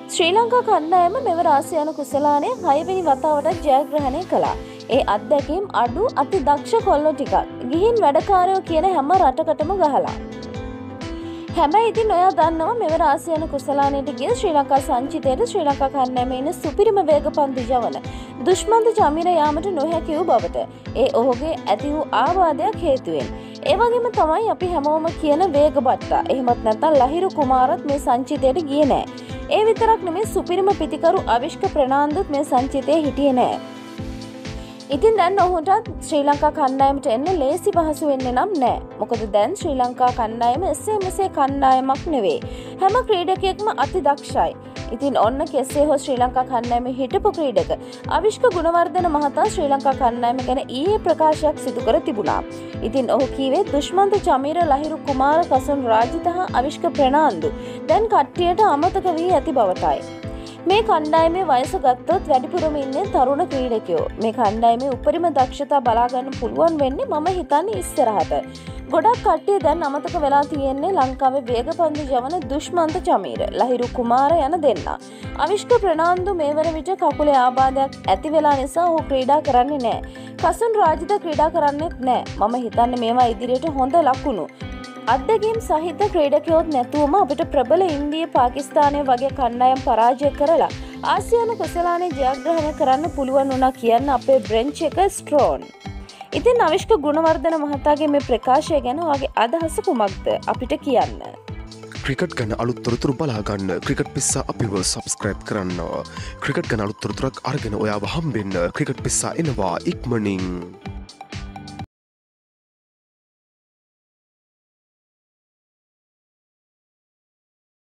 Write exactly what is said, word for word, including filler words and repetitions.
ශ්‍රී ලංකා කණ්ඩායම මෙවර ආසියානු කුසලානය හයවෙනි වතාවට ජයග්‍රහණය කළා. ඒ අත්දැකීම් අඩු අති දක්ෂ කොල්ලෝ ටිකක් ගිහින් වැඩකාරයෝ කියන හැම රටකටම ගහලා. හැබැයි ඉතින් ඔයා දන්නවා මෙවර ආසියානු කුසලානයට ගිය ශ්‍රී ලංකා සංචිතයට ශ්‍රී ලංකා කණ්ඩායමේ ඉන්න සුපිරිම වේගපන්දු යවන දුෂ්මන්ත චමීර යාමට නොහැකි වූ බවට ඒ ඔහුගේ ඇති වූ ආවාදයක් හේතුවෙන්. ඒ වගේම තමයි අපි හැමෝම කියන වේගබට්ටා. එහෙමත් නැත්නම් ලහිරු කුමාරත් මේ සංචිතයට ගියේ නෑ. ඒ විතරක් නෙමෙයි සුපිරිම පිතිකරු අවිෂ්ක ප්‍රනාන්දුත් මේ සංචිතයේ හිටියේ නෑ. ඉතින් දැන් ඔහුටත් ශ්‍රී ලංකා කණ්ඩායමට එන්න ලේසි පහසු වෙන්නේ නම් නෑ. මොකද දැන් ශ්‍රී ලංකා කණ්ඩායම එසේ මෙසේ කණ්ඩායමක් නෙවෙයි. හැම ක්‍රීඩකයෙක්ම අති දක්ෂයි. ඉතින් ඔන්න කෙසේ හෝ ශ්‍රී ලංකා කණ්ඩායමේ හිටපු ක්‍රීඩක අවිෂ්ක ගුණවර්ධන මහතා ශ්‍රී ලංකා කණ්ඩායම ගැන ඊයේ ප්‍රකාශයක් සිදු කර තිබුණා. ඉතින් ඔහු කීවේ දුෂ්මන්ත චමීර ලහිරු කුමාර කසුන් රාජිත හා අවිෂ්ක ප්‍රනාන්දු දැන් කට්ටියට අමතක වී ඇති බවටයි. මේ කණ්ඩායමේ වයස ගත්තොත් වැඩිපුරම ඉන්නේ තරුණ ක්‍රීඩකයෝ. මේ කණ්ඩායමේ උපරිම දක්ෂතා බලා ගන්න පුළුවන් වෙන්නේ මම හිතන්නේ ඉස්සරහට. ගොඩක් කට්ටිය දැන් අමතක වෙලා තියෙන්නේ ලංකාවේ වේගපන්දු යවන දුෂ්මන්ත චමීර, ලහිරු කුමාර යන දෙන්නා. අවිෂ්ක ප්‍රනාන්දු මේ වන විට කකුලේ ආබාධයක් ඇති වෙලා නිසා ඔහු ක්‍රීඩා කරන්නේ නැහැ. කසුන් රාජිත ක්‍රීඩා කරන්නේත් නැහැ. මම හිතන්නේ මේවා ඉදිරියට හොඳ ලකුණු. අත්දැකීම් සහිත ක්‍රීඩකයොත් නැතුවම අපිට ප්‍රබල ඉන්දිය පාකිස්තානය වගේ කණ්ඩායම් පරාජය කරලා ආසියානු කුසලානේ ජයග්‍රහණය කරන්න පුළුවන් වුණා කියන්න අපේ බ්‍රෙන්ච් එක ස්ට්‍රෝන්. ඉතින් අවිෂ්ක ගුණවර්ධන මහතාගේ මේ ප්‍රකාශය ගැන ඔයාගේ අදහස කුමක්ද අපිට කියන්න? ක්‍රිකට් ගැන අලුත් තොරතුරු බලා ගන්න ක්‍රිකට් පිස්සා අපිව සබ්ස්ක්‍රයිබ් කරන්න. ක්‍රිකට් ගැන අලුත් තොරතුරක් අරගෙන ඔයාව හම්බෙන්න ක්‍රිකට් පිස්සා එනවා ඉක්මනින්.